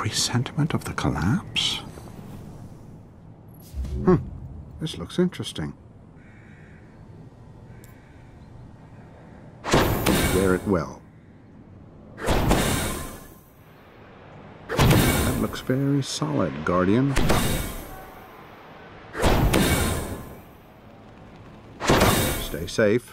presentiment of the collapse? This looks interesting. Wear it well. That looks very solid, Guardian. Stay safe.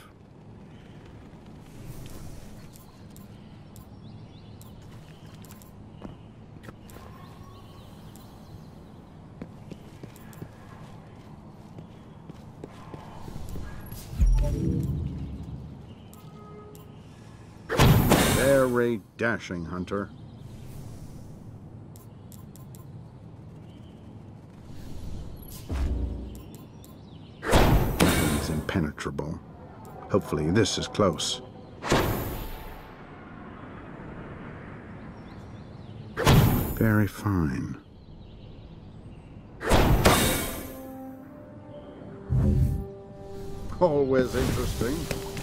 Very dashing, Hunter. Nothing's impenetrable. Hopefully this is close. Very fine. Always interesting.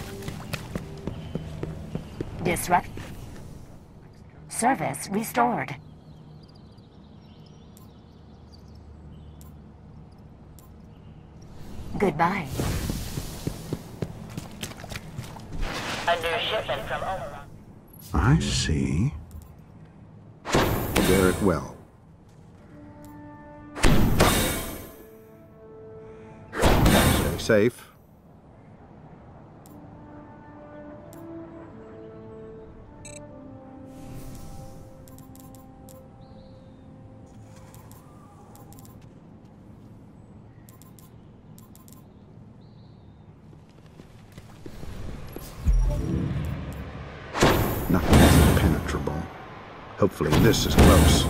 Disrupt. Service restored. Goodbye. A new shipment from Omaha. I see. Wear it well. Stay safe. Nothing is impenetrable. Hopefully this is close.